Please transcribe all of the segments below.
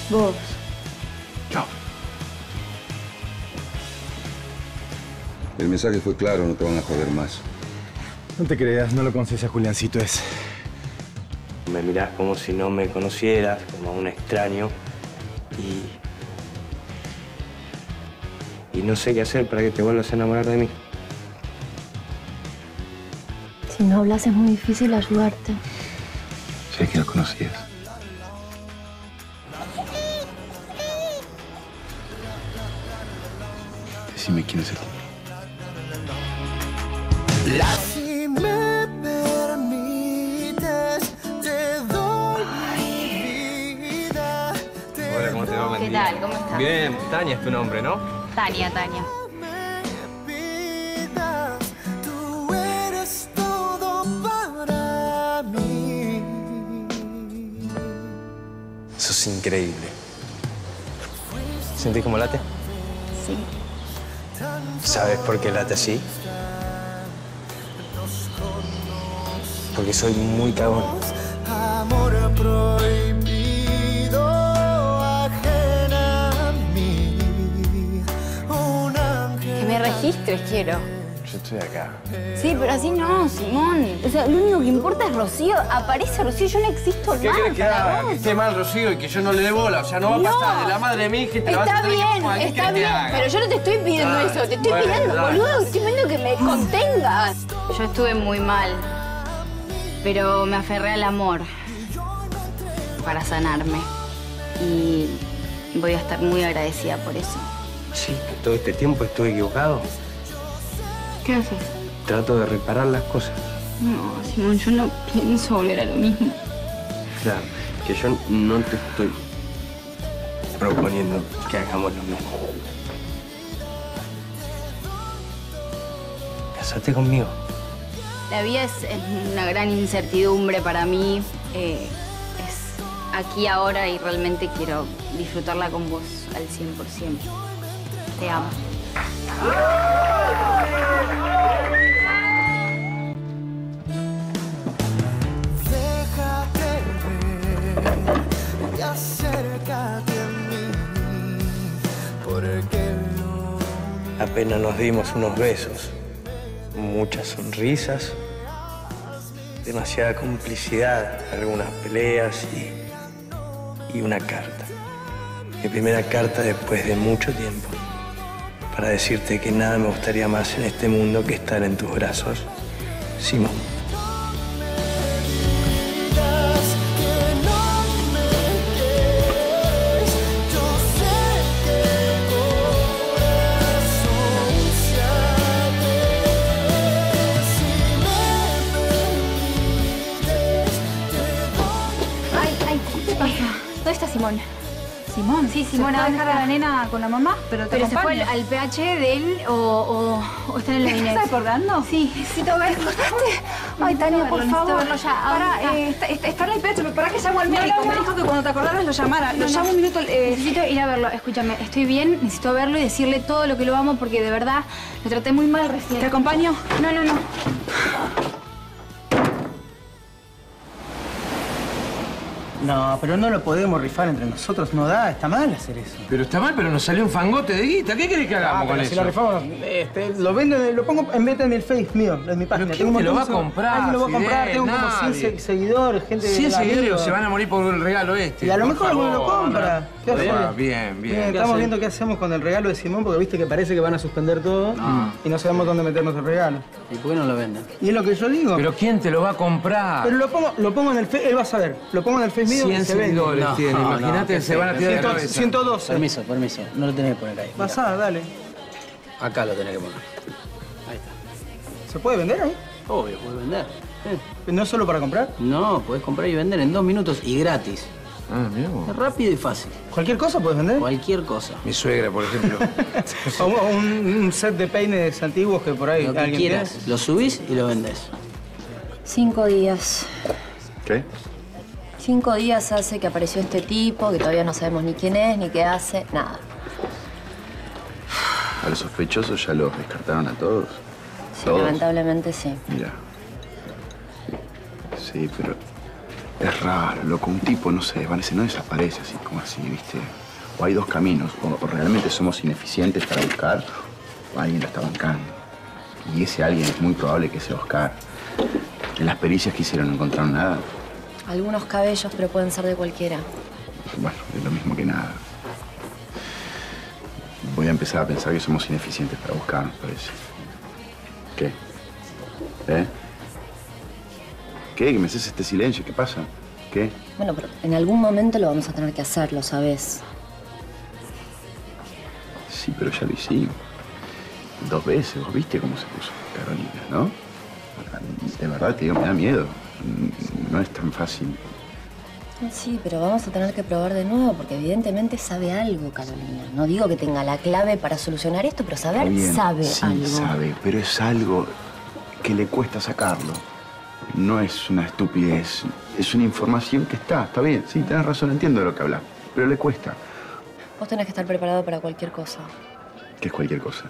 Vos. Yo. El mensaje fue claro, no te van a joder más. No te creas, no lo conoces a Juliancito ese. Me mirás como si no me conocieras, como a un extraño. Y no sé qué hacer para que te vuelvas a enamorar de mí. Si no hablas es muy difícil ayudarte. Sé que lo conocías. Decime quién es el tipo. Si me permites, te doy mi vida. Hola, ¿cómo te va? Buen ¿Qué día. tal? ¿Cómo estás? Bien, Tania es tu nombre, ¿no? Tania, Tania. Tú eres todo para mí. Eso es increíble. ¿Sentís cómo late? Sí. ¿Sabes por qué late así? Porque soy muy cagón. Amor prohibido, ajena a mí. Un ángel. Que me registres, quiero. Yo estoy acá. Sí, pero así no, Simón. O sea, lo único que importa es Rocío. Aparece Rocío, yo no existo ¿Qué más querés que para haga? vos. Que esté mal Rocío y que yo no le dé bola. O sea, no va a pasar de la madre de mi hija y te la vas a Está tener que bien, fumar. ¿Qué está querés que bien. haga? Pero yo no te estoy pidiendo Dale, eso. Te estoy bueno, pidiendo, dale. boludo. Estoy pidiendo que me contengas. Yo estuve muy mal. Pero me aferré al amor para sanarme. Y voy a estar muy agradecida por eso. Sí, que todo este tiempo estuve equivocado. ¿Qué haces? Trato de reparar las cosas. No, Simón, yo no pienso volver a lo mismo. Claro, que yo no te estoy proponiendo que hagamos lo mismo. Casate conmigo. La vida es una gran incertidumbre para mí. Es aquí ahora y realmente quiero disfrutarla con vos al 100%. Te amo. Déjate ver y acércate a mí, porque no. Apenas nos dimos unos besos, muchas sonrisas, demasiada complicidad, algunas peleas y una carta. Mi primera carta después de mucho tiempo, para decirte que nada me gustaría más en este mundo que estar en tus brazos, Simón. ¿Dónde está Simón? Simón. Sí, Simón, ¿Se fue a ¿dónde dejar a está? la nena con la mamá? Pero ¿Pero se fue al PH de él o está en el ¿Te gabinete? estás acordando? Sí, necesito verlo. Ay, Tania, por necesito favor. verlo ya. Pará, está en el pecho, pero pará que llamo al médico. Me dijo que cuando te acordaras lo llamara. Lo llamo un minuto. Necesito ir a verlo. Escúchame, estoy bien, necesito verlo y decirle todo lo que lo amo porque de verdad lo traté muy mal recién. ¿Te acompaño? No. No, pero no lo podemos rifar entre nosotros, no da, está mal hacer eso. Pero está mal, pero nos salió un fangote de guita. ¿Qué querés que hagamos con pero eso? si lo rifamos, lo vendo, lo pongo en venta en el Face mío, en mi página. ¿Quién te lo va a montón de- comprar, Alguien lo va a comprar, Fidel? tengo como 100 Nadie. seguidores, gente de 100 la seguidores vida. se van a morir por el regalo este. Y a lo por mejor alguno lo favor. compra. ¿Qué Bien, haces? bien. Estamos viendo qué hacemos con el regalo de Simón, porque viste que parece que van a suspender todo y no sabemos dónde meternos el regalo. ¿Y por qué no lo venden? Y es lo que yo digo. Pero ¿quién te lo va a comprar? Pero lo pongo en el Face, él va a saber. Lo pongo en el Face mío y 100 se vende. seguidores tiene. Imagínate, se van a tirar de cabeza. 112. Permiso. No lo tenés que poner ahí. Pasá, dale. Acá lo tenés que poner. Ahí está. ¿Se puede vender ahí? Obvio, puedes vender. ¿No es solo para comprar? No, podés comprar y vender en 2 minutos y gratis. Ah, mira vos. Es rápido y fácil. ¿Cualquier cosa puedes vender? Cualquier cosa. Mi suegra, por ejemplo. O un set de peines antiguos que por ahí Lo que alguien quieras. tiene. Lo subís y lo vendés. 5 días. ¿Qué? 5 días hace que apareció este tipo, que todavía no sabemos ni quién es, ni qué hace, nada. A los sospechosos ya los descartaron a todos. Sí, ¿Todos? lamentablemente sí. Mira. Sí, pero Es raro, loco. Un tipo no se desvanece, no desaparece así como así, ¿viste? O hay dos caminos. O realmente somos ineficientes para buscar, o alguien lo está bancando. Y ese alguien es muy probable que sea Oscar. En las pericias que hicieron no encontraron nada. Algunos cabellos, pero pueden ser de cualquiera. Bueno, es lo mismo que nada. Voy a empezar a pensar que somos ineficientes para buscar, me parece. ¿Qué? ¿Eh? ¿Qué? ¿Que me haces este silencio? ¿Qué pasa? ¿Qué? Bueno, pero en algún momento lo vamos a tener que hacer, lo sabés. Sí, pero ya lo hicimos. 2 veces. ¿Vos viste cómo se puso Carolina, no? De verdad, te digo, me da miedo. No es tan fácil. Sí, pero vamos a tener que probar de nuevo porque evidentemente sabe algo, Carolina. No digo que tenga la clave para solucionar esto, pero saber sabe algo. Sí, sabe, pero es algo que le cuesta sacarlo. No es una estupidez. Es una información que está bien. Sí, tenés razón, entiendo de lo que hablas. Pero le cuesta. Vos tenés que estar preparado para cualquier cosa. ¿Qué es cualquier cosa?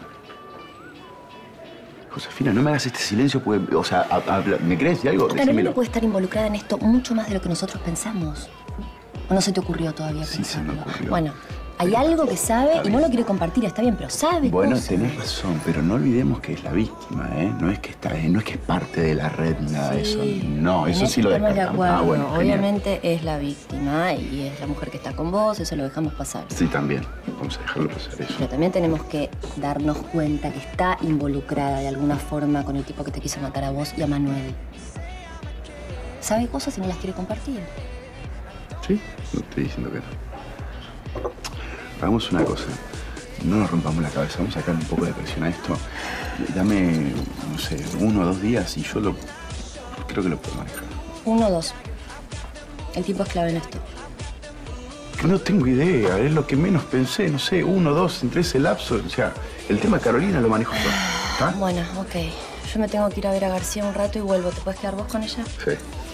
Josefina, no me hagas este silencio porque, o sea, ¿me crees de algo? Carolina puede estar involucrada en esto mucho más de lo que nosotros pensamos. ¿O no se te ocurrió todavía Sí, pensarlo? se me ocurrió. Bueno, hay algo que sabe y no lo quiere compartir, está bien, pero sabe Bueno, cosas. tenés razón, pero no olvidemos que es la víctima, ¿eh? No es que no es que es parte de la red ni nada de eso. No, eso sí lo estamos de descartamos. acuerdo. Bueno, genial. Obviamente es la víctima y es la mujer que está con vos, eso lo dejamos pasar. Sí, también. Vamos a dejarlo pasar eso. Pero también tenemos que darnos cuenta que está involucrada de alguna forma con el tipo que te quiso matar a vos y a Manuel. Sabe cosas y no las quiere compartir. Sí, no estoy diciendo que no. Hagamos una cosa. No nos rompamos la cabeza. Vamos a sacar un poco de presión a esto. Dame, no sé, 1 o 2 días y yo creo que lo puedo manejar. 1 o 2. El tipo es clave en esto. No tengo idea. Es lo que menos pensé. No sé, 1 o 2 entre ese lapso. O sea, el tema de Carolina lo manejo yo. ¿Está? Bueno, ok. Yo me tengo que ir a ver a García un rato y vuelvo. ¿Te puedes quedar vos con ella? Sí.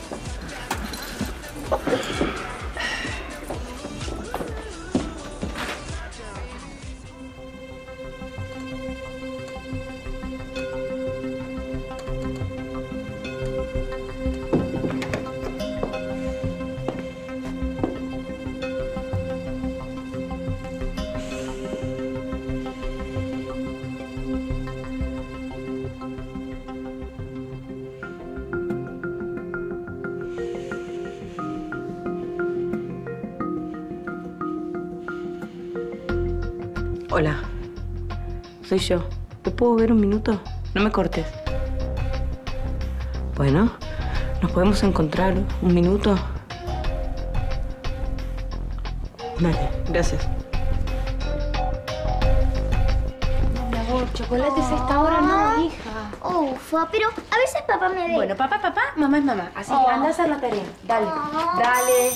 Hola, soy yo. ¿Te puedo ver un minuto? No me cortes. Bueno, ¿nos podemos encontrar un minuto? Dale, gracias. Mi amor, chocolates a esta hora no, hija. Ufa, pero a veces papá me ve. Bueno, papá, mamá es mamá. Así que anda a hacer la tarea. Dale, dale.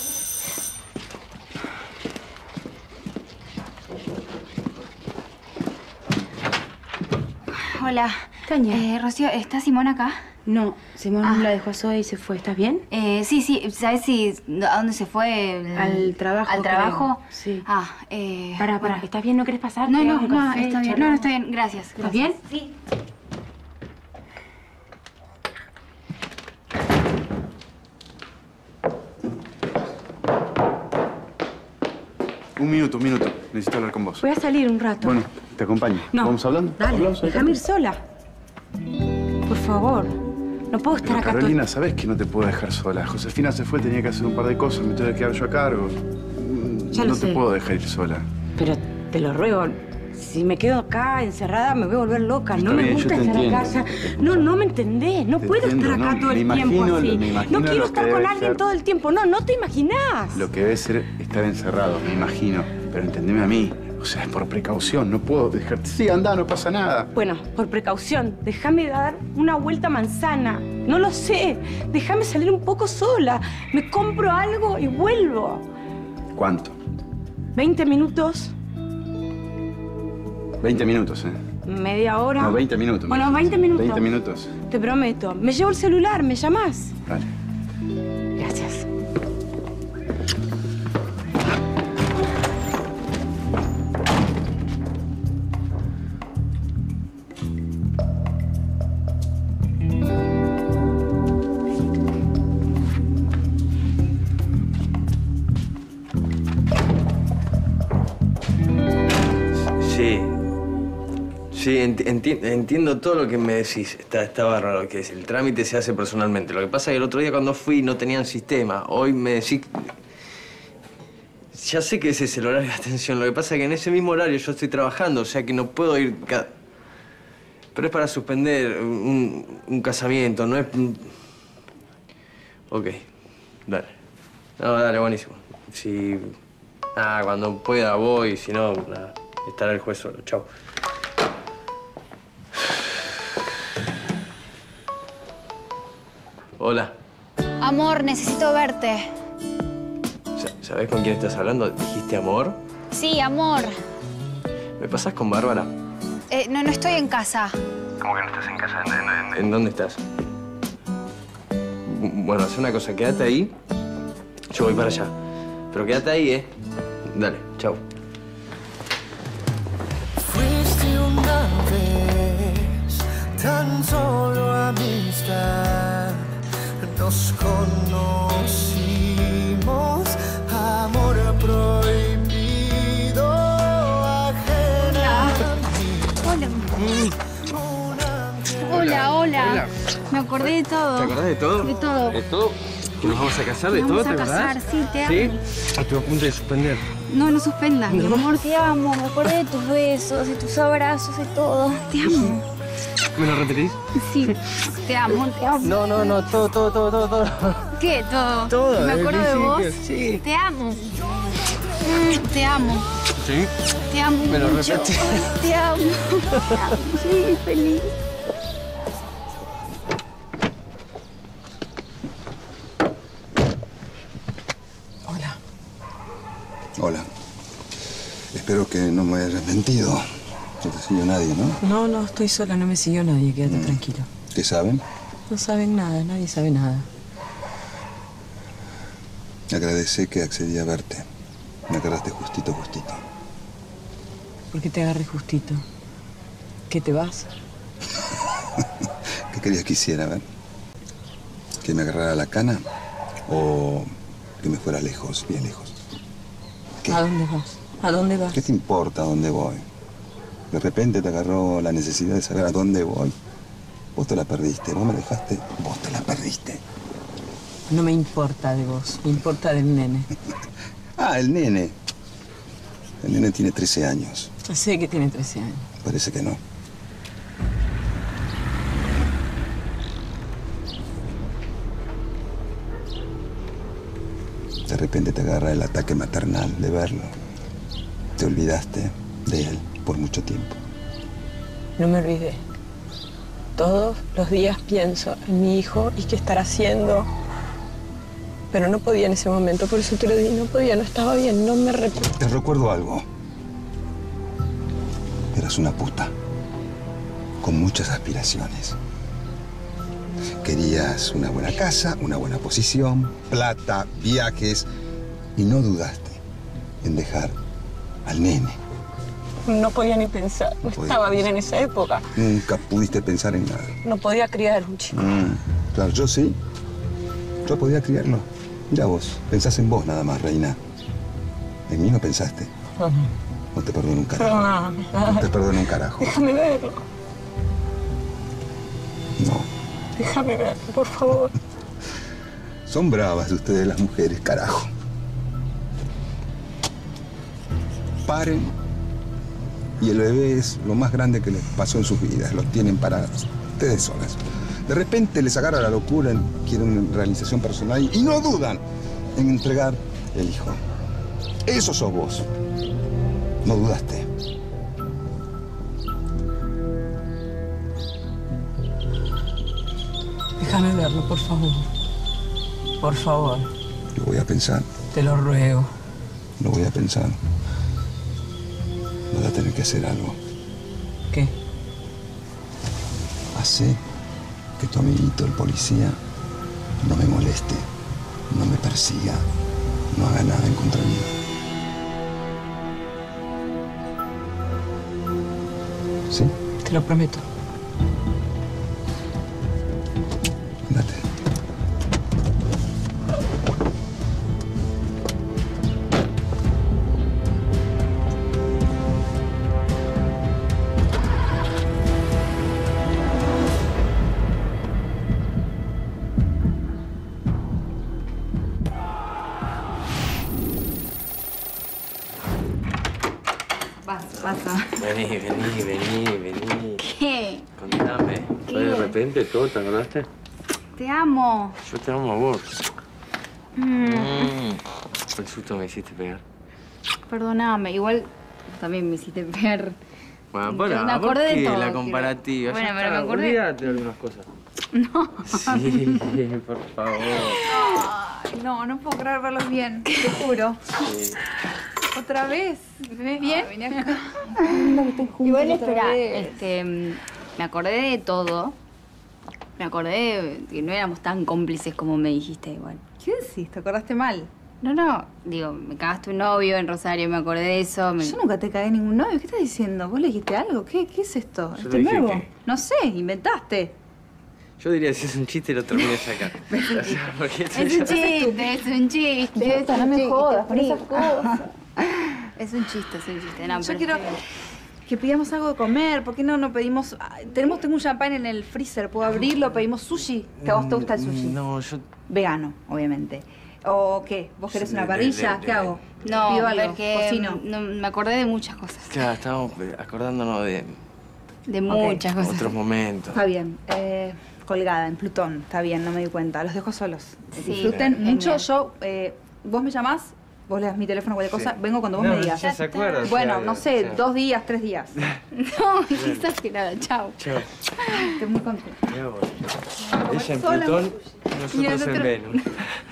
Hola. Tania. Rocío, ¿está Simón acá? No, Simón la dejó a Zoe y se fue. ¿Estás bien? Sí. ¿Sabes a dónde se fue? Al trabajo. ¿Al trabajo? Creo. Sí. Para. Para. ¿Estás bien? ¿No querés pasar? No, Te hago un café, está bien. charlamos. No, está bien. Gracias. ¿Estás bien? Sí. Un minuto. Necesito hablar con vos. Voy a salir un rato. Bueno, te acompaño. No. ¿Vamos hablando? Dale, ¿Hablamos? déjame ir sola. Por favor. No puedo estar Pero, acá Carolina, sabés que no te puedo dejar sola. Josefina se fue, tenía que hacer un par de cosas, me tuve que quedar yo a cargo. Ya lo No sé. te puedo dejar ir sola. Pero te lo ruego. Si me quedo acá encerrada me voy a volver loca. Está No me bien, gusta yo te estar acá. entiendo. No me entendés. No Te puedo entiendo, estar acá no, todo el me tiempo imagino así. me imagino No quiero lo estar que con debe alguien ser. todo el tiempo. No te imaginás. Lo que debe ser estar encerrado, me imagino. Pero entendeme a mí. O sea, es por precaución. No puedo dejarte. Sí, anda, no pasa nada. Bueno, por precaución, déjame dar una vuelta a manzana. No lo sé. Déjame salir un poco sola. Me compro algo y vuelvo. ¿Cuánto? 20 minutos, 20 minutos, ¿eh? media hora. No, 20 minutos. Bueno, me dijiste. 20 minutos. 20 minutos. Te prometo. Me llevo el celular, ¿me llamás? Dale. Gracias. Sí, entiendo todo lo que me decís. Está bárbaro que es. El trámite se hace personalmente. Lo que pasa es que el otro día cuando fui no tenían sistema. Hoy me decís... Ya sé que ese es el horario de atención. Lo que pasa es que en ese mismo horario yo estoy trabajando, o sea que no puedo ir cada... Pero es para suspender un casamiento, no es... Ok, dale. No, dale, buenísimo. Si... cuando pueda voy, si no, nada, estará el juez solo. Chau. Hola. Amor, necesito verte. ¿Sabés con quién estás hablando? ¿Dijiste amor? Sí, amor. ¿Me pasás con Bárbara? No estoy en casa. ¿Cómo que no estás en casa? ¿En dónde estás? Bueno, haz una cosa, quédate ahí. Yo voy para allá. Pero quédate ahí, ¿eh? Dale, chau. Fuiste una vez tan solo amistad. Nos conocimos, amor prohibido, ajena a mí. Hola. Me acordé de todo. ¿Te acordás de todo? De todo. ¿De todo? ¿Que nos vamos a casar? ¿De Nos todo, vamos te a acordás? casar, sí, te amo. ¿Sí? Estuve a punto de suspender. No suspendas, mi amor, te amo. Me acordé de tus besos, de tus abrazos, de todo. Te amo. ¿Me lo repetís? Sí, te amo. No, todo. ¿Qué? Todo. Todo. Me acuerdo de vos. Sí. Te amo. Te amo. ¿Sí? Te amo Me lo mucho. repetí. Te amo. Soy muy feliz. Hola. Espero que no me hayas mentido. No te siguió nadie, ¿no? No, estoy sola, no me siguió nadie, quédate tranquilo. ¿Qué saben? No saben nada, nadie sabe nada. Agradecé que accedí a verte. Me agarraste justito. ¿Por qué te agarré justito? ¿Qué te vas? ¿Qué querías que hiciera, ver? ¿Que me agarrara la cana? ¿O que me fuera lejos, bien lejos? ¿Qué? ¿A dónde vas? ¿A dónde vas? ¿Qué te importa a dónde voy? De repente te agarró la necesidad de saber a dónde voy. Vos te la perdiste, vos me dejaste, vos te la perdiste. No me importa de vos, me importa del nene. El nene. El nene tiene 13 años. Ya sé que tiene 13 años. Parece que no. De repente te agarra el ataque maternal de verlo. Te olvidaste de él por mucho tiempo. No me olvidé. Todos los días pienso en mi hijo y qué estará haciendo. Pero no podía en ese momento, por eso te lo di. No podía, no estaba bien, no me recuerdo. Te recuerdo algo. Eras una puta. Con muchas aspiraciones. Querías una buena casa, una buena posición, plata, viajes. Y no dudaste en dejar al nene. No podía ni pensar, no estaba bien en esa época. Nunca pudiste pensar en nada. No podía criar un chico. Claro, yo sí. Yo podía criarlo. Mira vos, pensás en vos nada más, reina. En mí no pensaste. No te perdono un carajo. No te perdono un carajo. Déjame verlo. No. Déjame verlo, por favor. Son bravas ustedes las mujeres, carajo. Paren. Y el bebé es lo más grande que les pasó en sus vidas. Lo tienen para ustedes solas. De repente les agarra la locura, quieren realización personal y no dudan en entregar el hijo. Eso sos vos. No dudaste. Déjame verlo, por favor. Por favor. Lo voy a pensar. Te lo ruego. Lo voy a pensar. Vas a tener que hacer algo. ¿Qué? Hacé que tu amiguito, el policía, no me moleste, no me persiga, no haga nada en contra mío. ¿Sí? Te lo prometo. Andate. pasa? Vení. ¿Qué? Contame. ¿Qué? ¿Fue de repente todo? ¿Te acordaste? Te amo. Yo te amo a vos. El susto me hiciste pegar. Perdóname, igual también me hiciste ver. Bueno, Me pará, acordé ¿por de qué todo, la comparativa? Bueno, Ya pero está, me acordé. Olvídate de algunas cosas. No. Sí, por favor. Ay, no puedo creer verlos bien, te juro. Sí. ¿Otra vez? ¿Me ves bien? Vení acá. Igual espera, me acordé de todo. Me acordé de que no éramos tan cómplices como me dijiste igual. ¿Qué decís? ¿Te acordaste mal? No, digo, me cagaste un novio en Rosario, me acordé de eso. Yo nunca te cagué ningún novio. ¿Qué estás diciendo? ¿Vos le dijiste algo? ¿Qué es esto? Yo ¿Esto le es dije nuevo? que- No sé, inventaste. Yo diría, si es un chiste, lo termines acá. Porque Es un chiste, es un chiste. Basta, no me jodas con esas cosas. Es un chiste. No, Yo pero quiero está bien. que pidamos algo de comer. ¿Por qué no pedimos...? Tengo un champán en el freezer. ¿Puedo abrirlo? ¿Pedimos sushi? ¿Que a vos te gusta el sushi? No, yo... Vegano, obviamente. ¿O qué? ¿Vos querés una parrilla? ¿Qué hago? No, ¿Pido algo? porque ¿Cocino? no, me acordé de muchas cosas. Claro, estábamos acordándonos de De muchas cosas. otros momentos. Está bien. Colgada en Plutón. Está bien, no me di cuenta. Los dejo solos. Sí, Disfruten genial. mucho. Yo, vos me llamás, vos le das mi teléfono, cualquier cosa. Vengo cuando vos No, me digas. ya se acuerda, Bueno, o sea, no sé, o sea. 2 días, 3 días. No, qué exagerada. Chao. Chao. Estoy muy contenta. Mirá vos. Ella en sola. Plutón, Y el nosotros en otro- Venus.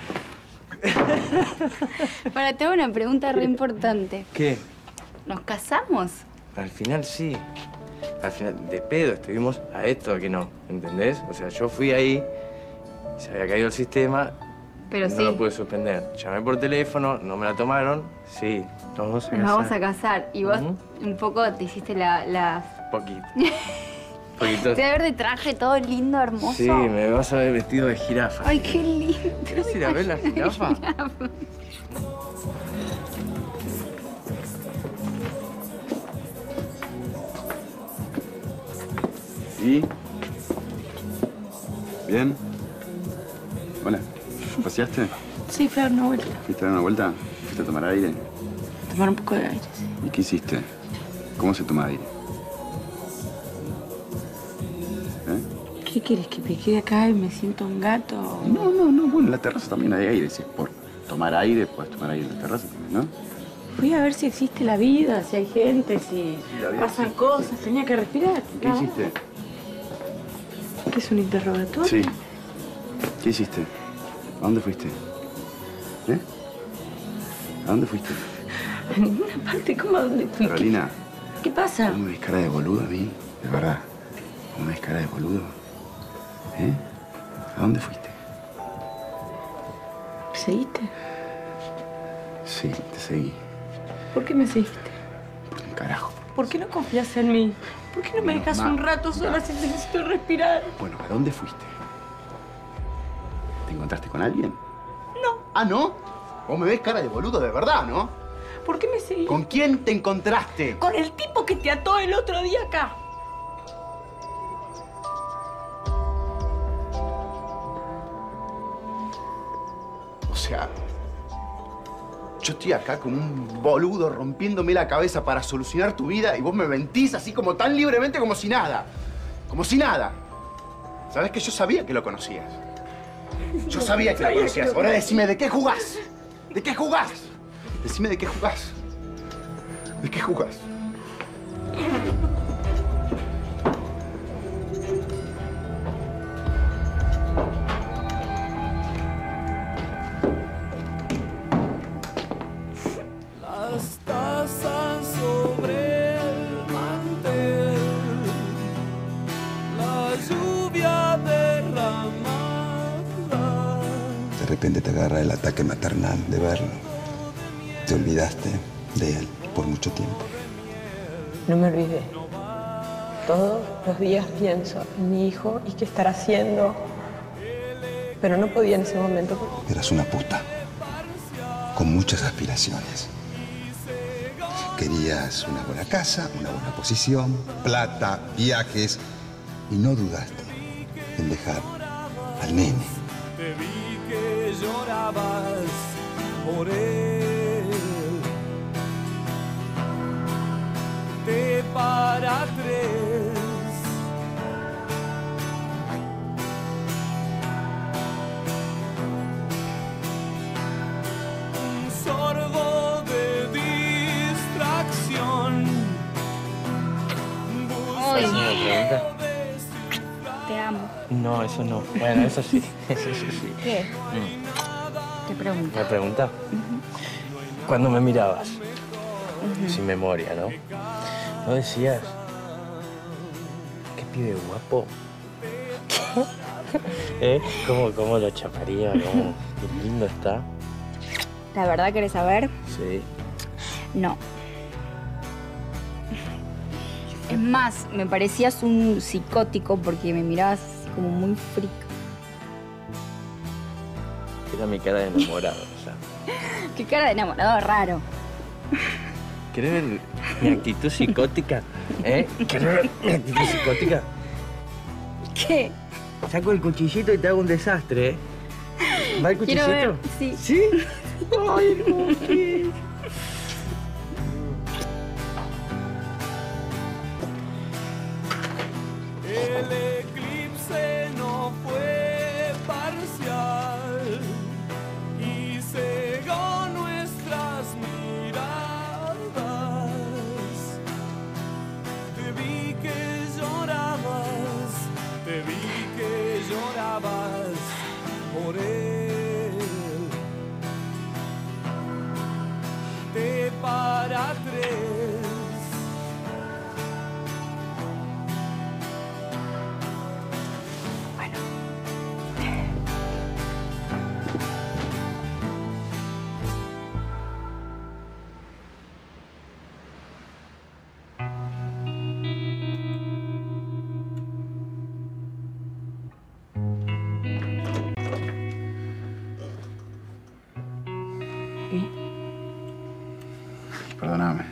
Para, te hago una pregunta re importante. ¿Qué? ¿Nos casamos? Al final sí. Al final, de pedo, estuvimos a esto que no, ¿entendés? O sea, yo fui ahí, se había caído el sistema, Pero no sí. lo pude suspender. Llamé por teléfono, no me la tomaron, sí, nos vamos a casar. Nos vamos a casar. Y vos Ujú. un poco te hiciste las... Poquito. Poquito. Te voy a ver de traje todo lindo, hermoso. Sí, me vas a ver vestido de jirafa. Ay, qué lindo. ¿Querés ir a ver la jirafa? ¿Y? ¿Bien? Hola. ¿Paseaste? Sí, fui a dar una vuelta. ¿Fuiste a dar una vuelta? ¿Fuiste a tomar aire? Tomar un poco de aire, sí. ¿Y qué hiciste? ¿Cómo se toma aire? ¿Qué quieres? ¿Que me quede acá y me siento un gato? No. Bueno, en la terraza también hay aire. Si es por tomar aire, puedes tomar aire en la terraza también, ¿no? Fui a ver si existe la vida, si hay gente, si la vida pasan existe. cosas. Tenía que respirar. ¿Qué nada. hiciste? ¿Qué es un interrogatorio? Sí. ¿Qué hiciste? ¿A dónde fuiste? ¿Eh? ¿A dónde fuiste? A ninguna parte. ¿Cómo a dónde fui? Carolina, ¿Qué pasa? ¿cómo me ves cara de boludo a mí? De verdad. ¿Cómo me ves cara de boludo? ¿Eh? ¿A dónde fuiste? ¿Me seguiste? Sí, te seguí. ¿Por qué me seguiste? Por un carajo. ¿Por qué no confías en mí? ¿Por qué no me dejas un rato sola si necesito respirar? Bueno, ¿a dónde fuiste? ¿Te encontraste con alguien? No. ¿Ah, no? ¿Vos me ves cara de boludo de verdad, no? ¿Por qué me seguís? ¿Con quién te encontraste? Con el tipo que te ató el otro día acá. O sea, yo estoy acá como un boludo rompiéndome la cabeza para solucionar tu vida y vos me mentís así como tan libremente como si nada. Como si nada. ¿Sabés que yo sabía que lo conocías? Yo sabía que lo conocías. Ahora decime, ¿de qué jugás? ¿De qué jugás? Decime de qué jugás. ¿De qué jugás? Las tazas sobre el mantel, la lluvia derramada. De repente te agarra el ataque maternal de verlo. Te olvidaste de él por mucho tiempo. No me olvidé. Todos los días pienso en mi hijo y qué estará haciendo. Pero no podía en ese momento. Eras una puta. Con muchas aspiraciones. Querías una buena casa, una buena posición, plata, viajes. Y no dudaste en dejar al nene. Te vi que llorabas por él. No, eso no. Bueno, eso sí. Eso sí. ¿Qué? ¿Qué pregunta? ¿Me pregunta? Cuando me mirabas, sin memoria, ¿no? ¿No decías? ¿Qué pibe guapo? ¿Cómo lo chaparía? Qué lindo está. ¿La verdad querés saber? Sí. No. Es más, me parecías un psicótico porque me mirabas así como muy frica. Era mi cara de enamorado, o sea. Qué cara de enamorado raro. ¿Querés ver mi actitud psicótica? ¿Querés ver mi actitud psicótica? ¿Qué? Saco el cuchillito y te hago un desastre, ¿Va el cuchillito? Quiero ver, sí. ¿Sí? Ay, el cuchillo. El eclipse no fue parcial y cegó nuestras miradas. Te vi que llorabas, por él. De para tres. Perdóname.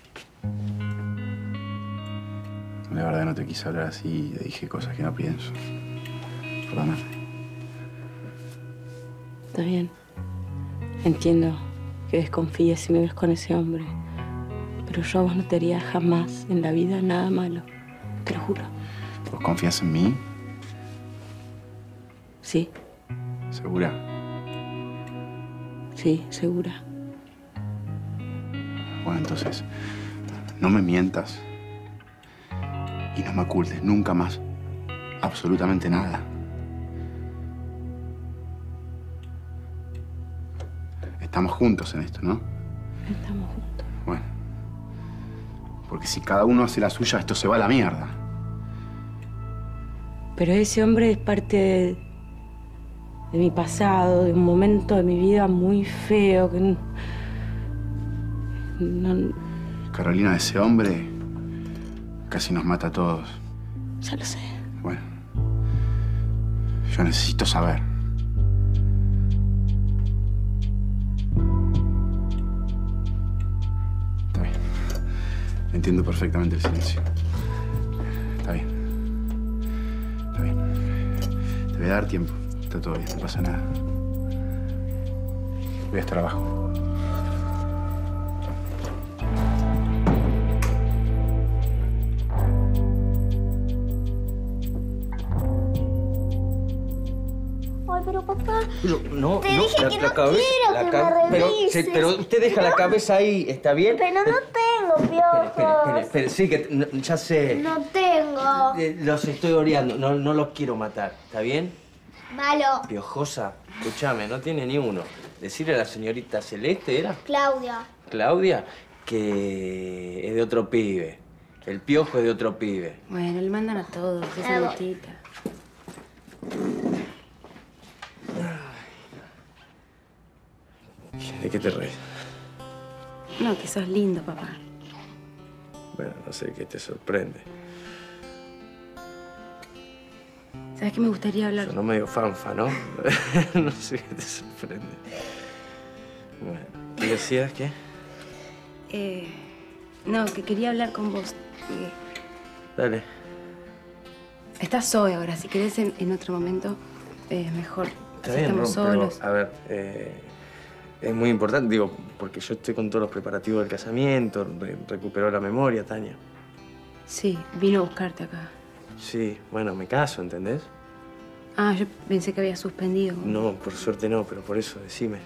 La verdad no te quise hablar así y te dije cosas que no pienso. Perdóname. Está bien. Entiendo que desconfíes si me ves con ese hombre. Pero yo a vos no te haría jamás en la vida nada malo. Te lo juro. ¿Vos confías en mí? Sí, ¿Segura? sí, segura. Bueno, entonces, no me mientas y no me ocultes nunca más absolutamente nada. Estamos juntos en esto, ¿no? Estamos juntos. Bueno. Porque si cada uno hace la suya, esto se va a la mierda. Pero ese hombre es parte de mi pasado, de un momento de mi vida muy feo que no... Carolina, ese hombre casi nos mata a todos. Ya lo sé. Bueno, yo necesito saber. Está bien. Entiendo perfectamente el silencio. Está bien. Está bien. Te voy a dar tiempo. Está todo bien, no pasa nada. Voy a estar abajo. Ay, pero papá, No, te dije que no quiero que me revises. pero usted deja la cabeza ahí, ¿está bien? Pero no tengo piojos. Espere, sí, que ya sé. No tengo. Los estoy oreando, no los quiero matar, ¿está bien? Malo. Piojosa, escúchame, no tiene ni uno. Decirle a la señorita Celeste, ¿era? Claudia. Claudia, que es de otro pibe. El piojo es de otro pibe. Bueno, le mandan a todos, esa notita. ¿De qué te reís? No, que sos lindo, papá. Bueno, no sé qué te sorprende. ¿Sabes qué me gustaría hablar? Sonó medio fanfa, ¿no? No sé qué te sorprende. Bueno, ¿qué decías? ¿Qué? No, que quería hablar con vos. Dale. Estás Zoe ahora, si querés en otro momento, mejor. Está Así bien, estamos solos. pero, a ver, es muy importante, digo, porque yo estoy con todos los preparativos del casamiento, recuperó la memoria, Tania. Sí, vino a buscarte acá. Sí, bueno, me caso, ¿entendés? Ah, yo pensé que había suspendido. No, por suerte no, pero por eso, decime.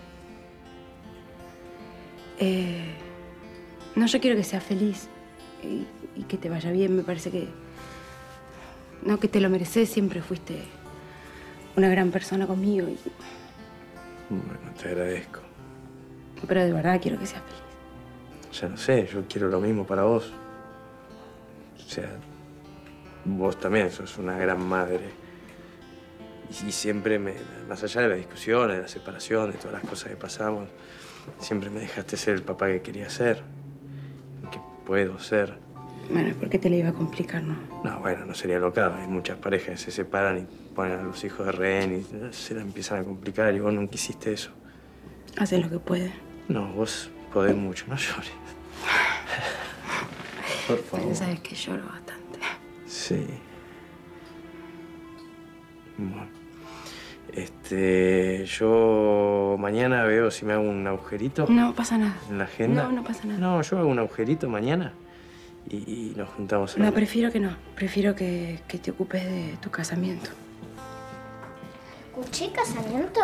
No, yo quiero que seas feliz y que te vaya bien. Me parece que... No, que te lo mereces. Siempre fuiste una gran persona conmigo. Bueno, te agradezco. Pero de verdad quiero que seas feliz. Ya lo sé, yo quiero lo mismo para vos. O sea, vos también sos una gran madre. Y siempre, más allá de las discusiones, de la separación, de todas las cosas que pasamos, siempre me dejaste ser el papá que quería ser, que puedo ser. Bueno, ¿por qué te la iba a complicar, no? No, bueno, no sería locado. Hay muchas parejas que se separan y ponen a los hijos de rehén y se la empiezan a complicar y vos no quisiste eso. Haces lo que puedes. No, vos podés mucho, no llores. Por favor. Pero sabes que lloro bastante. Sí. Bueno. Yo mañana veo si me hago un agujerito. No pasa nada. ¿En la agenda? No, no pasa nada. No, yo hago un agujerito mañana y nos juntamos. No, prefiero que no. Prefiero que te ocupes de tu casamiento. ¿Escuché casamiento?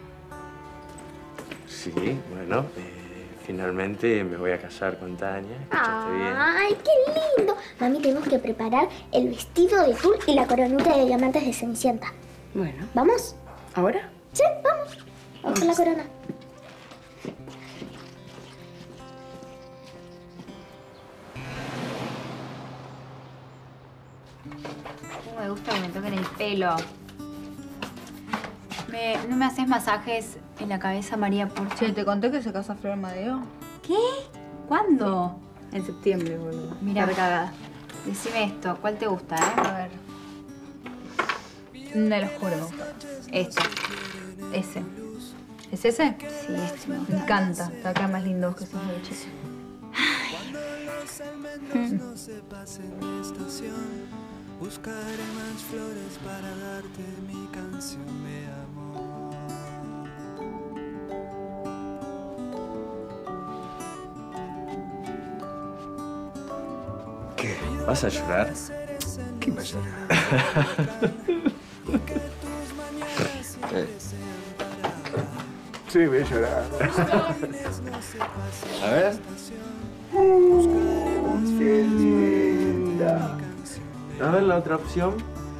Sí, bueno, finalmente me voy a casar con Tania. ¿Escuchaste bien? ¡Ay, qué lindo! Mami, tenemos que preparar el vestido de tul y la coronita de diamantes de Cenicienta. Bueno. ¿Vamos? ¿Ahora? Sí, vamos. Vamos con la corona. No me gusta que me toquen el pelo. ¿No me haces masajes en la cabeza, María, por favor? Che, ¿te conté que se casa Flor Amadeo? ¿Qué? ¿Cuándo? En septiembre, boludo. Mira, Cargada. Decime esto, ¿cuál te gusta, A ver. No, el oscuro me gusta. Este. Ese. ¿Es ese? Sí, este me gusta. Me encanta. Está acá más lindo que sos de chico. No se pasen de estación, buscaré más flores para darte mi canción de amor. ¿Qué? ¿Vas a llorar? ¿Qué va a llorar? Sí, voy a llorar. A ver. ¡Qué linda! A ver la otra opción.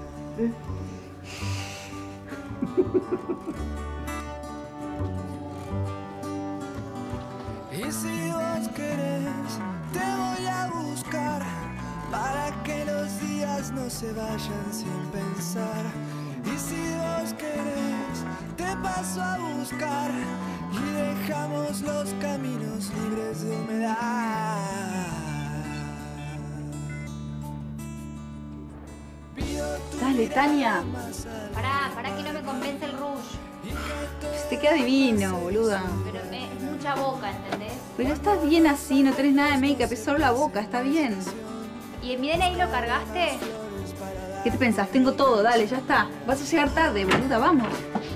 Y si vos querés, te voy a buscar para que los días no se vayan sin pensar. Y si vos querés, te paso a buscar y dejamos los caminos libres de humedad. Dale, Tania. Pará que no me convence el rouge. Te queda divino, boluda. Pero es mucha boca, ¿entendés? Pero estás bien así, no tenés nada de make-up, es solo la boca, está bien. ¿Y mi DNI lo cargaste? ¿Qué te pensás? Tengo todo, dale, ya está. Vas a llegar tarde, boluda, vamos.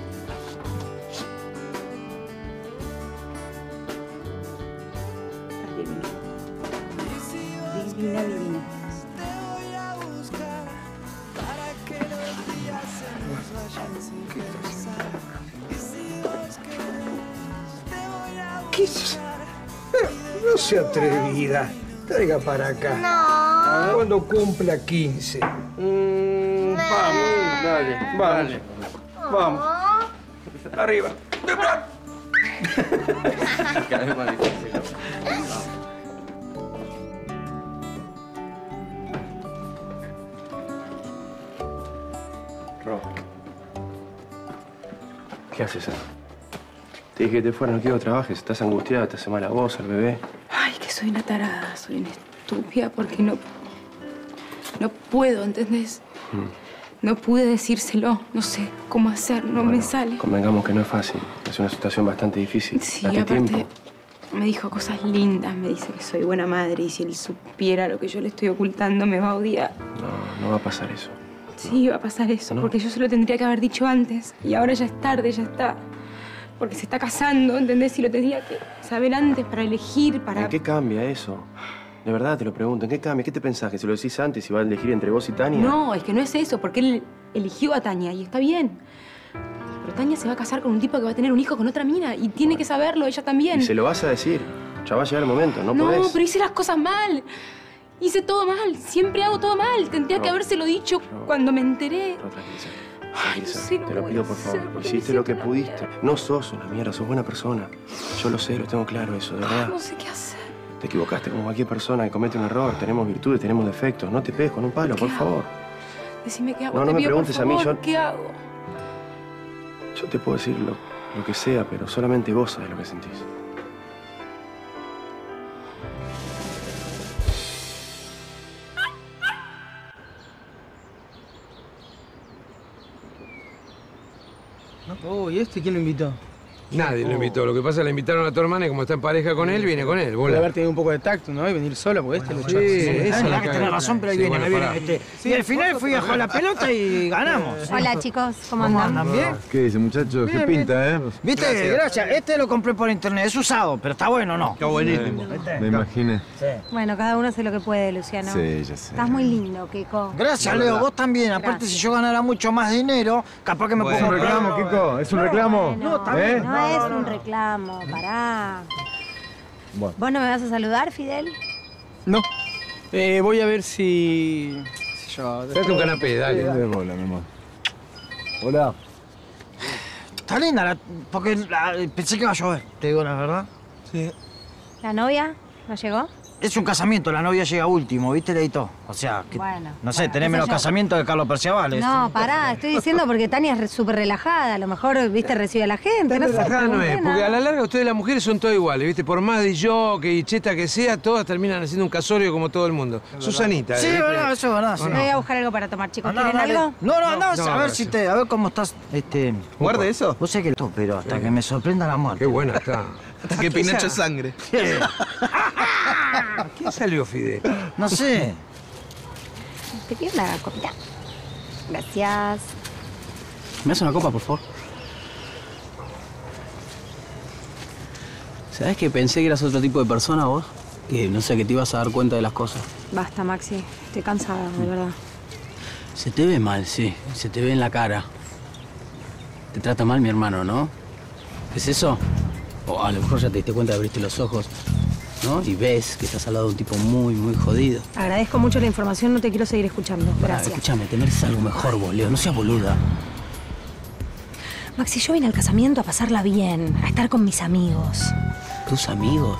Estás divina. Divina, divina. ¿Qué es? No sea atrevida. Traiga para acá. No. Cuando cumpla 15. Vamos, dale, vamos. Vamos. Arriba. Cada vez más difícil. Ro. ¿Qué haces, Te dije que te fueras, no quiero que trabajes. Estás angustiada, te hace mal a vos, al bebé. Ay, que soy una tarada, soy una estúpida porque no puedo, ¿entendés? No pude decírselo, no sé cómo hacer, no me sale. Convengamos que no es fácil. Es una situación bastante difícil. Sí, Date aparte tiempo. me dijo cosas lindas, me dice que soy buena madre y si él supiera lo que yo le estoy ocultando me va a odiar. No va a pasar eso. Sí, va a pasar eso, porque yo se lo tendría que haber dicho antes y ahora ya es tarde, ya está. Porque se está casando, ¿entendés? Y lo tendría que saber antes para elegir, para... ¿En qué cambia eso? De verdad te lo pregunto, ¿en qué cambia? ¿Qué te pensás? ¿Que se lo decís antes y va a elegir entre vos y Tania? No, es que no es eso, porque él eligió a Tania y está bien. Pero Tania se va a casar con un tipo que va a tener un hijo con otra mina y tiene que saberlo, ella también. Y se lo vas a decir. Ya va a llegar el momento, no podés. No, pero hice las cosas mal. Hice todo mal, siempre hago todo mal. Tendría que habérselo dicho cuando me enteré. Ay, Elsa, Sí, no te lo voy pido, a por hacer, favor. porque Hiciste me lo que siento pudiste. No sos una mierda, sos buena persona. Yo lo sé, lo tengo claro eso, de verdad. No sé qué hacer. Te equivocaste como cualquier persona que comete un error. Tenemos virtudes, tenemos defectos. No te pegues con un palo, por favor. Decime qué hago. No, te no me pido, preguntes por a mí, favor, yo- ¿Qué hago? Yo te puedo decir lo que sea, pero solamente vos sabés lo que sentís. Oh, ¿y este quién lo invitó? Nadie lo invitó. Lo que pasa es que le invitaron a tu hermana y como está en pareja con él, viene con él. Puede haber tenido un poco de tacto, ¿no? Y venir sola, porque este lo echó. esa la la que caga. tenés razón, pero ahí Sí, viene, bueno, ahí viene. pará. Y al final fui a jugar la pelota y ganamos. Hola chicos, ¿cómo ¿Cómo andan? andan? ¿Bien? ¿Qué dice, muchachos? ¿Qué Bien, pinta, eh? ¿Viste? Gracias. Este lo compré por internet. Es usado, pero está bueno, ¿no? Está buenísimo. Me imaginé. Bueno, cada uno hace lo que puede, Luciano. Sí, ya sé. Estás muy lindo, Kiko. Gracias, Leo. Vos también. Aparte, si yo ganara mucho más dinero, capaz que me ¿Es pongo... un reclamo, Kiko? ¿Es un reclamo? No, está bien. No es un reclamo, pará. Bueno. ¿Vos no me vas a saludar, Fidel? No. Voy a ver si yo... Date un canapé, dale. Hola, mi amor. Hola. Está linda, porque pensé que iba a llover, te digo la verdad. Sí. ¿La novia no llegó? Es un casamiento, la novia llega último, ¿viste, Leito? O sea, que, Bueno, no sé, bueno, tenés eso menos ya- casamientos que Carlos Perciabales. No, pará, estoy diciendo porque Tania es súper relajada. A lo mejor, viste, recibe a la gente. No sé, Relajada no es, pregunté porque a nada. la larga ustedes las mujeres son todas iguales, ¿viste? Por más de yo, que cheta que sea, todas terminan haciendo un casorio como todo el mundo. Susanita, Sí, ¿viste? verdad, eso es verdad. ¿O Sí. no? Voy a buscar algo para tomar, chicos. Andá, ¿Quieren dale. algo? No, a ver gracias. a ver cómo estás, ¿Guarde eso? Vos sé que esto, pero hasta que me sorprenda la muerte. Qué buena está. Hasta que Pinocho sangre. ¿Quién salió, Fidel? No sé. ¿Te pido una copita? Gracias. ¿Me das una copa, por favor? ¿Sabés que pensé que eras otro tipo de persona vos? Que, no sé, que te ibas a dar cuenta de las cosas. Basta, Maxi. Estoy cansada, de verdad. Se te ve mal, sí. Se te ve en la cara. Te trata mal mi hermano, ¿no? ¿Es eso? O a lo mejor ya te diste cuenta de abriste los ojos, ¿no? Y ves que estás al lado de un tipo muy, muy jodido. Agradezco mucho la información, no te quiero seguir escuchando. Pará, Gracias. escúchame, te mereces algo mejor, vos, Leo. No seas boluda. Maxi, yo vine al casamiento a pasarla bien, a estar con mis amigos. ¿Tus amigos?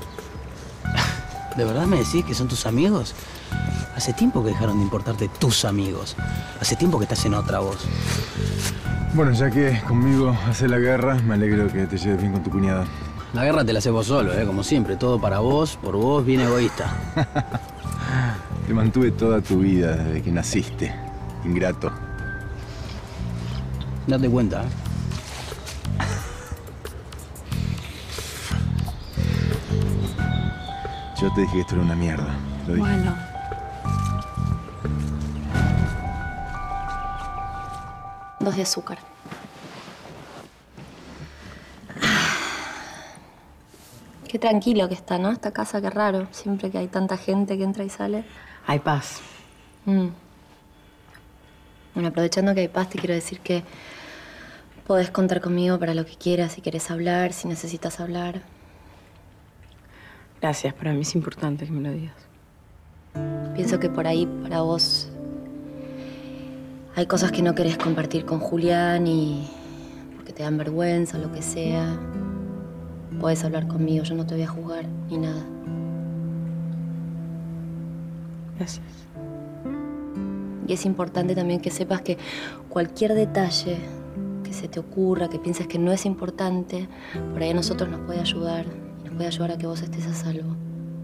¿De verdad me decís que son tus amigos? Hace tiempo que dejaron de importarte tus amigos. Hace tiempo que estás en otra vos. Bueno, ya que conmigo hace la guerra, me alegro que te lleves bien con tu cuñada. La guerra te la haces vos solo, como siempre. Todo para vos, por vos, bien egoísta. Te mantuve toda tu vida desde que naciste. Ingrato. Date cuenta, ¿eh? Yo te dije que esto era una mierda. Lo dije. Bueno. Dos de azúcar. Qué tranquilo que está, ¿no? Esta casa, qué raro. Siempre que hay tanta gente que entra y sale. Hay paz. Bueno, aprovechando que hay paz, te quiero decir que podés contar conmigo para lo que quieras, si querés hablar, si necesitas hablar. Gracias, para mí es importante que me lo digas. Pienso que por ahí, para vos, hay cosas que no querés compartir con Julián y porque te dan vergüenza o lo que sea. Podés hablar conmigo, yo no te voy a juzgar ni nada. Gracias. Y es importante también que sepas que cualquier detalle que se te ocurra, que pienses que no es importante, por ahí a nosotros nos puede ayudar. Y nos puede ayudar a que vos estés a salvo.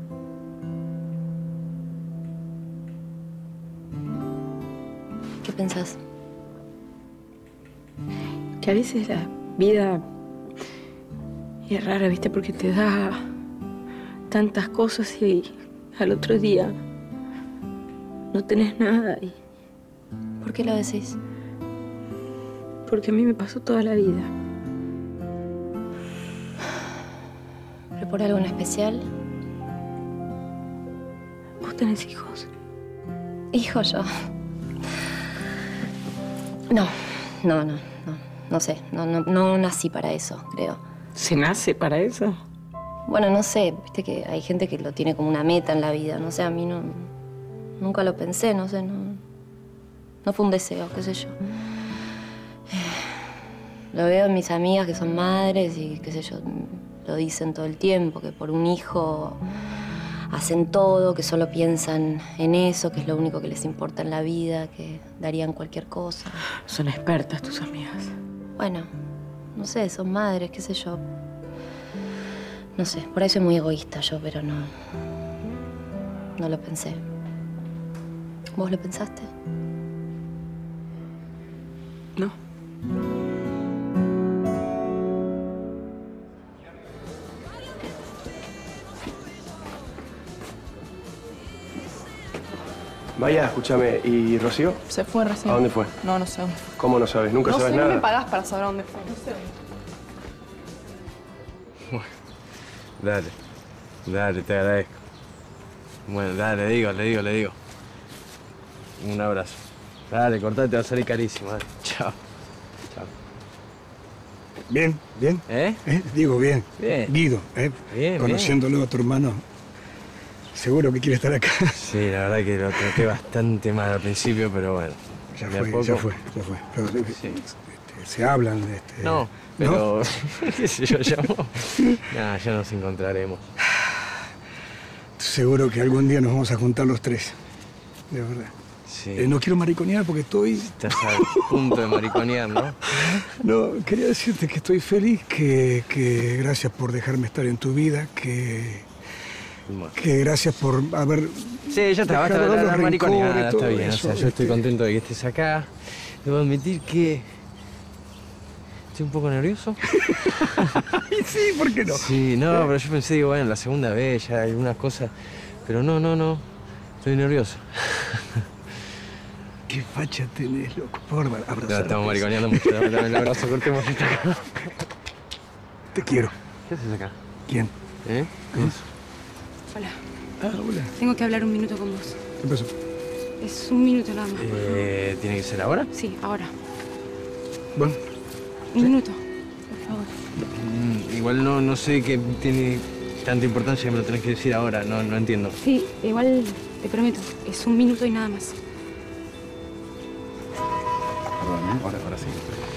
¿Qué pensás? Que a veces la vida es rara, ¿viste? Porque te da tantas cosas y al otro día no tenés nada. Y... ¿Por qué lo decís? Porque a mí me pasó toda la vida. ¿Pero por algo en especial? ¿Vos tenés hijos? Hijo yo. No sé, no nací para eso, creo. ¿Se nace para eso? Bueno, no sé, viste que hay gente que lo tiene como una meta en la vida, no sé, a mí nunca lo pensé, no sé, no fue un deseo, qué sé yo. Lo veo en mis amigas que son madres y qué sé yo, lo dicen todo el tiempo, que por un hijo hacen todo, que solo piensan en eso, que es lo único que les importa en la vida, que darían cualquier cosa. Son expertas tus amigas. Bueno, no sé, son madres, qué sé yo. No sé, por ahí soy muy egoísta yo, pero no lo pensé. ¿Vos lo pensaste? No. Vaya, escúchame, ¿y Rocío? Se fue recién. ¿A dónde fue? No sé dónde fue. ¿Cómo no sabes? ¿Nunca sabes No nada? me pagás para saber dónde fue. No sé. Dale. Dale, te agradezco. Bueno, dale, le digo. Un abrazo. Dale, cortate, te va a salir carísimo. Dale. Chao. Chao. Bien, bien. Digo bien. Bien. Guido, Bien, conociéndolo a tu hermano, seguro que quiere estar acá. Sí, la verdad que lo traté bastante mal al principio, pero bueno. Ya de a fue. Pero, se hablan. No, pero... ¿Qué sé yo? Nah, ya nos encontraremos. Seguro que algún día nos vamos a juntar los tres. De verdad. Sí. No quiero mariconear porque estoy... Estás al punto de mariconear, ¿no? No, quería decirte que estoy feliz, que gracias por dejarme estar en tu vida, que gracias por haber... Sí, ya está, basta dejado de los la mariconeada, rencores, está todo bien. eso, O sea, yo estoy contento de que estés acá. Debo admitir que... estoy un poco nervioso. Sí, ¿por qué no? Sí, no, pero yo pensé, digo, bueno, la segunda vez ya hay algunas cosas... Pero no. Estoy nervioso. Qué facha tenés, loco. Por favor, abrazar. Ya estamos mariconeando mucho. Dame el abrazo, cortemos esto acá. Te quiero. ¿Qué haces acá? ¿Quién? ¿Qué es? Hola. Hola. Tengo que hablar un minuto con vos. ¿Qué pasó? Es un minuto nada más. ¿Tiene que ser ahora? Sí, ahora. Bueno. Un minuto, por favor. Igual no sé qué tiene tanta importancia que me lo tenés que decir ahora. No entiendo. Sí, igual te prometo, es un minuto y nada más. Perdón, ahora sí.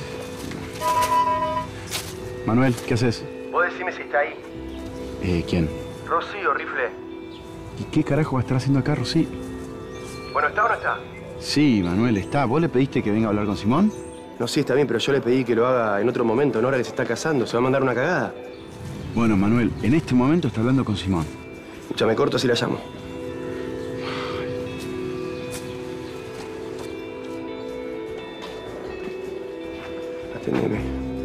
Manuel, ¿qué haces? ¿Vos decime si está ahí? ¿Quién? Rocío, Rifle. ¿Y qué carajo va a estar haciendo acá, Rosy? Bueno, ¿está o no está? Sí, Manuel, está. ¿Vos le pediste que venga a hablar con Simón? No, sí, está bien, pero yo le pedí que lo haga en otro momento, no ahora que se está casando. Se va a mandar una cagada. Bueno, Manuel, en este momento está hablando con Simón. Ya me corto si la llamo. Atendeme.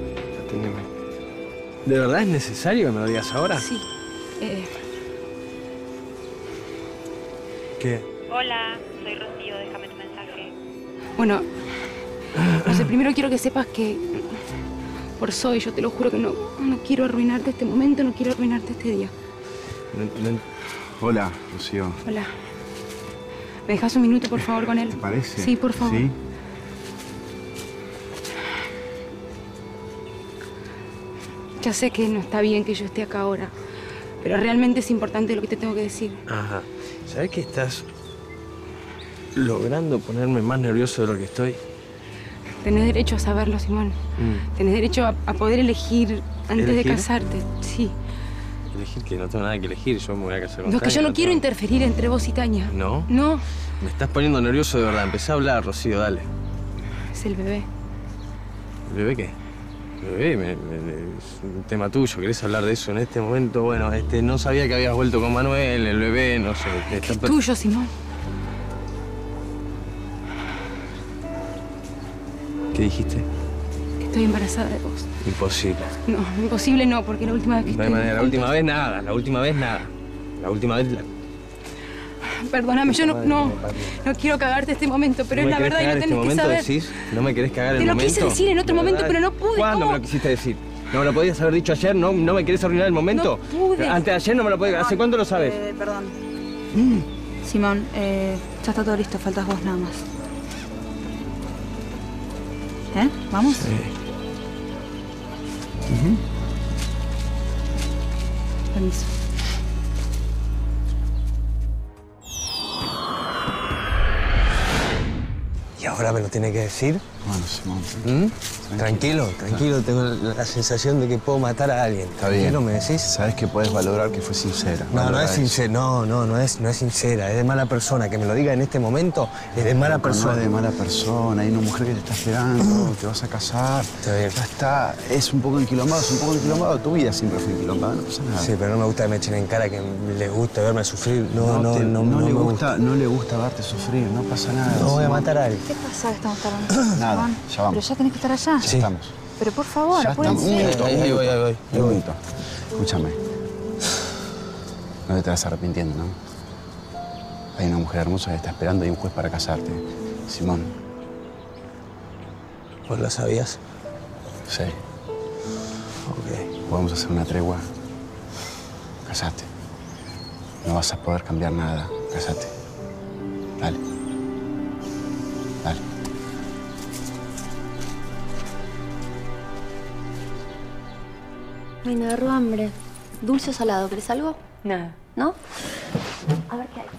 ¿De verdad es necesario que me lo digas ahora? Sí. ¿Qué? Hola, soy Rocío, déjame tu mensaje. Bueno, no sé, primero quiero que sepas que por Zoe, yo te lo juro que no quiero arruinarte este momento, no quiero arruinarte este día. Hola, Rocío. Hola. ¿Me dejas un minuto, por favor, con él? ¿Te parece? Sí, por favor. ¿Sí? Ya sé que no está bien que yo esté acá ahora, pero realmente es importante lo que te tengo que decir. Ajá. ¿Sabes que estás logrando ponerme más nervioso de lo que estoy? Tenés derecho a saberlo, Simón. Tenés derecho a poder elegir antes de ¿Elegir? casarte. Sí. Elegir que no tengo nada que elegir, yo me voy a casar con No, es que yo no quiero interferir entre vos y Tania. ¿No? No, Me estás poniendo nervioso de verdad. Empecé a hablar, Rocío, dale. es el bebé. ¿El bebé qué? El bebé es un tema tuyo. ¿Querés hablar de eso en este momento? Bueno, no sabía que habías vuelto con Manuel, el bebé, no sé. Es tuyo, Simón. ¿Qué dijiste? Que estoy embarazada de vos. Imposible. No, imposible no, porque la última vez que No hay estuve manera. La juntos- última vez nada. La última vez nada. La última vez... Perdóname, yo no quiero cagarte este momento, pero es la verdad y lo tenés que saber. Decís? ¿No me querés cagar el Te lo momento? quise decir en otro ¿De momento, verdad? pero no pude. ¿Cuándo ¿Cómo? me lo quisiste decir? ¿No me lo podías haber dicho ayer? ¿No me querés arruinar el momento? No pude. Antes de ayer no me lo podías... ¿Hace cuánto lo sabes? Perdón. Simón, ya está todo listo, faltas vos nada más. ¿Vamos? Sí. Permiso. ¿Y ahora me lo tiene que decir? Bueno, Simón. Tranquilo, tengo la sensación de que puedo matar a alguien. Está bien. ¿Tranquilo me decís? Sabes que puedes valorar que fue sincera. No es sincera, no es sincera, es de mala persona. Que me lo diga en este momento es de mala persona. No es de mala persona, hay una mujer que te está esperando, te vas a casar. Está bien. Ya está, es un poco enquilombado, tu vida siempre fue enquilombada, no pasa nada. Sí, pero no me gusta que me echen en cara que les gusta verme sufrir. No le gusta verte sufrir, no pasa nada. No voy a matar a alguien. ¿Qué pasa que estamos tardando? Nada, ya vamos. Pero ya tenés que estar allá. Ya estamos. Pero por favor, Ya estamos. apúrense. Ahí voy. Un minuto. Escúchame. No te estarás arrepintiendo, ¿no? Hay una mujer hermosa que está esperando y un juez para casarte. Simón. ¿Vos lo sabías? Sí. Ok. Podemos hacer una tregua. Casate. No vas a poder cambiar nada. Casate. Dale. Dale. Ay, me agarró hambre. ¿Dulce o salado? ¿Querés algo? Nada. ¿No? A ver qué hay.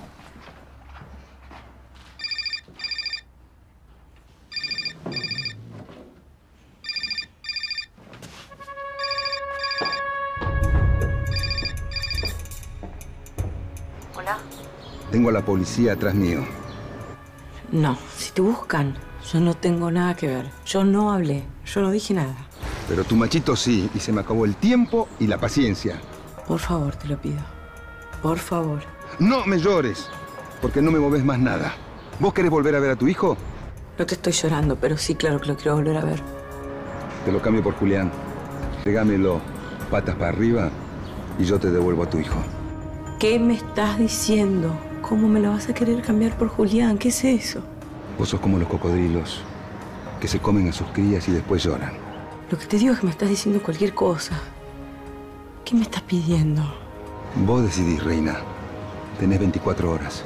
Hola. Tengo a la policía atrás mío. No, si te buscan, yo no tengo nada que ver. Yo no hablé, yo no dije nada. Pero tu machito sí, y se me acabó el tiempo y la paciencia. Por favor, te lo pido. Por favor. No me llores, porque no me movés más nada. ¿Vos querés volver a ver a tu hijo? No te estoy llorando, pero sí, claro que lo quiero volver a ver. Te lo cambio por Julián. Regámelo patas para arriba y yo te devuelvo a tu hijo. ¿Qué me estás diciendo? ¿Cómo me lo vas a querer cambiar por Julián? ¿Qué es eso? Vos sos como los cocodrilos, que se comen a sus crías y después lloran. Lo que te digo es que me estás diciendo cualquier cosa. ¿Qué me estás pidiendo? Vos decidís, reina. Tenés 24 horas.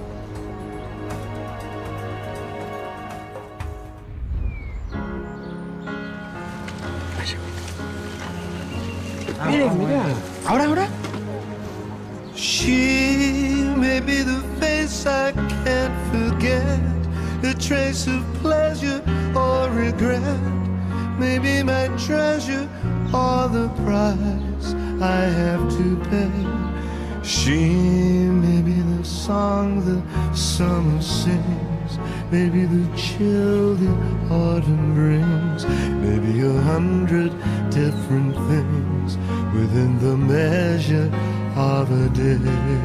Miren, mirá. ¿Ahora? She may be the face I can't forget, a trace of pleasure or regret, maybe my treasure or the price I have to pay. She may be the song the summer sings, maybe the chill the autumn brings, maybe 100 different things within the measure of a day.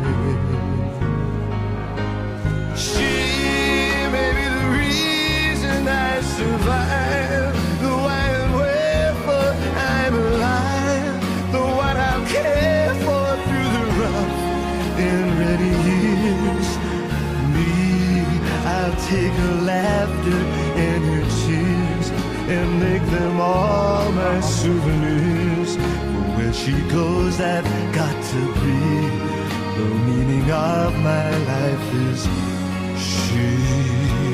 She may be the reason I survive, the why and wherefore I'm alive, the what I'll care for through the rough and ready years. Me, I'll take her laughter and her tears and make them all my souvenirs. Where she goes, I've got to be. The meaning of my life is she.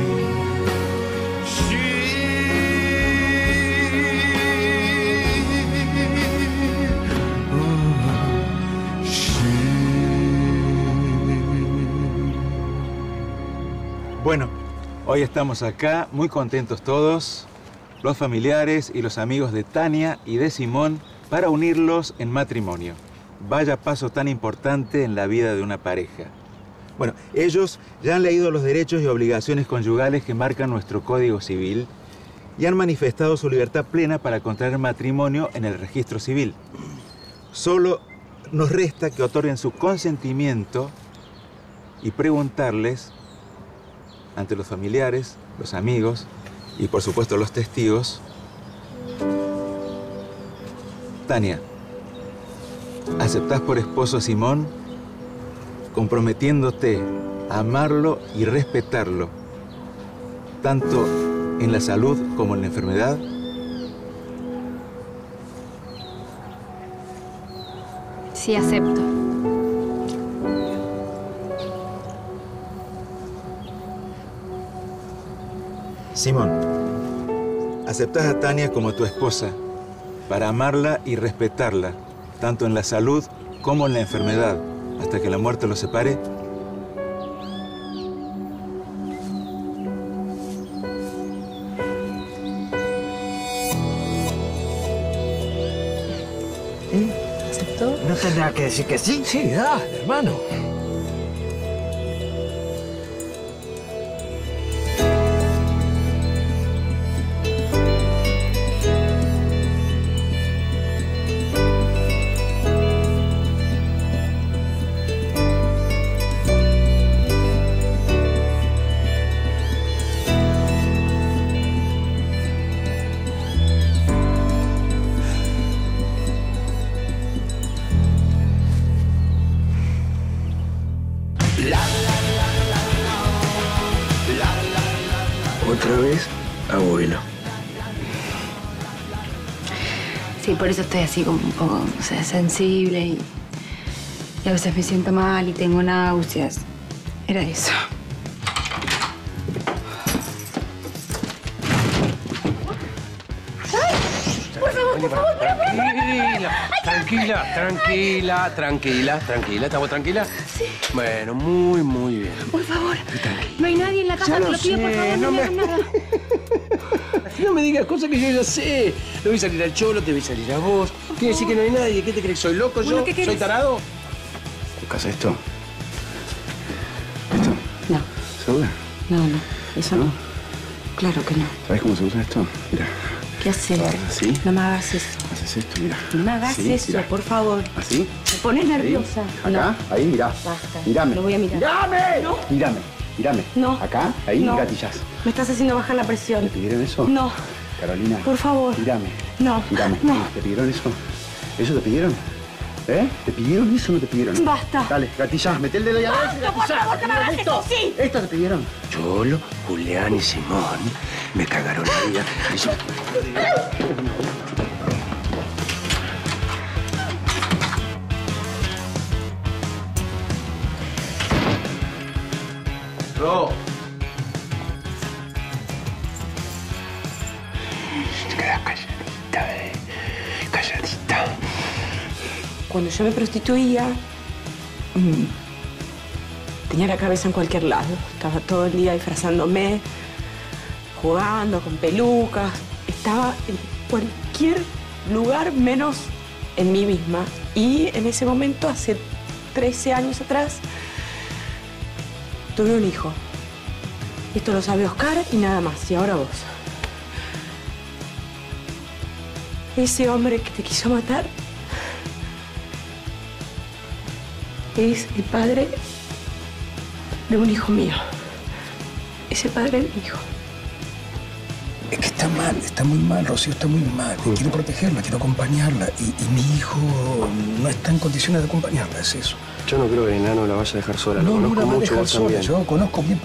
Bueno, hoy estamos acá muy contentos todos, los familiares y los amigos de Tania y de Simón, para unirlos en matrimonio. Vaya paso tan importante en la vida de una pareja. Bueno, ellos ya han leído los derechos y obligaciones conyugales que marcan nuestro Código Civil y han manifestado su libertad plena para contraer matrimonio en el registro civil. Solo nos resta que otorguen su consentimiento y preguntarles ante los familiares, los amigos y por supuesto los testigos: Tania, ¿aceptás por esposo a Simón, comprometiéndote a amarlo y respetarlo, tanto en la salud como en la enfermedad? Sí, acepto. Simón, ¿aceptás a Tania como tu esposa para amarla y respetarla, tanto en la salud como en la enfermedad, hasta que la muerte los separe? ¿Aceptó? ¿No tendrá que decir que sí? Sí, dale, hermano. Otra vez, abuelo. Sí, por eso estoy así como un poco, o sea, sensible y a veces me siento mal y tengo náuseas. Era eso. Por favor, tranquila. ¿Estamos tranquilas? Sí. Bueno, muy bien. Por favor. No hay nadie en la casa, Ya te lo lo pido, por sé, favor, no me hagas nada. No me digas cosas que yo ya sé. Le voy a salir al cholo, te voy a salir a vos. Quiere decir que no hay nadie. ¿Qué te crees? ¿Soy loco Bueno, yo? ¿qué querés? ¿Soy tarado? ¿Buscas esto? No. ¿Segura? No, eso no. Claro que no. ¿Sabes cómo se usa esto? Mira. ¿Qué haces? ¿Así? No me hagas eso. Haces esto, mira. No me hagas Sí, eso, mira. por favor. ¿Así? Me pones nerviosa. Acá, ahí, mirá. Basta. Mírame. Lo voy a mirar. ¡Mírame! No. Mírame. No. Acá, ahí, No. gatillas. Me estás haciendo bajar la presión. ¿Te pidieron eso? No. Carolina. Por favor. Mírame. No. Mírame. No. ¿Te pidieron eso? ¿Eso te pidieron? ¿Eh? ¿Te pidieron eso o no te pidieron? Basta. Dale, gatillá, mete el dedo ahí adentro y Basta, por gatillá. favor, no me hagas esto, sí. ¿Esto te pidieron? Cholo, Julián y Simón me cagaron la vida. Ro. Queda calladita, calladita. Cuando yo me prostituía, tenía la cabeza en cualquier lado. Estaba todo el día disfrazándome, jugando con pelucas. Estaba en cualquier lugar menos en mí misma. Y en ese momento, hace 13 años atrás, tuve un hijo. Esto lo sabe Oscar y nada más. Y ahora vos. Ese hombre que te quiso matar es el padre de un hijo mío. Es el padre de mi hijo. Es que está mal, está muy mal, Rocío, está muy mal. Quiero protegerla, quiero acompañarla. Y mi hijo no está en condiciones de acompañarla, es eso. Yo no creo que el enano la vaya a dejar sola. No, Lo no conozco la va a mucho, dejar vos sola. también. Yo conozco bien